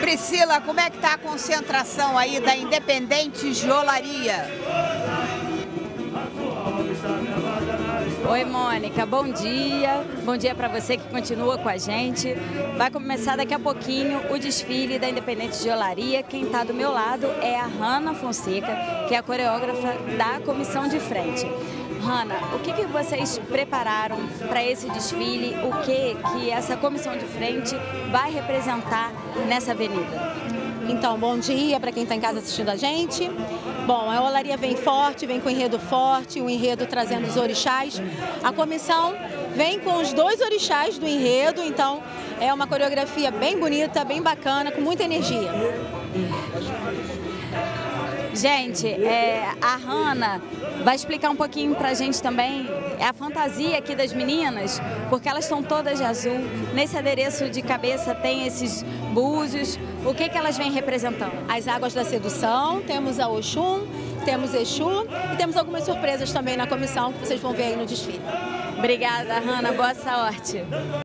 Priscila, como é que está a concentração aí da Independente de Olaria? Oi, Mônica, bom dia. Bom dia para você que continua com a gente. Vai começar daqui a pouquinho o desfile da Independente de Olaria. Quem está do meu lado é a Hanna Fonseca, que é a coreógrafa da comissão de frente. Hanna, o que vocês prepararam para esse desfile? O que essa comissão de frente vai representar nessa avenida? Então, bom dia para quem está em casa assistindo a gente. Bom, a Olaria vem forte, vem com enredo forte, o enredo trazendo os orixás. A comissão vem com os 2 orixás do enredo, então é uma coreografia bem bonita, bem bacana, com muita energia. Gente, a Hanna vai explicar um pouquinho pra gente também a fantasia aqui das meninas, porque elas estão todas de azul. Nesse adereço de cabeça tem esses búzios. O que elas vêm representando? As águas da sedução, temos a Oxum, temos Exu e temos algumas surpresas também na comissão que vocês vão ver aí no desfile. Obrigada, Hanna. Boa sorte.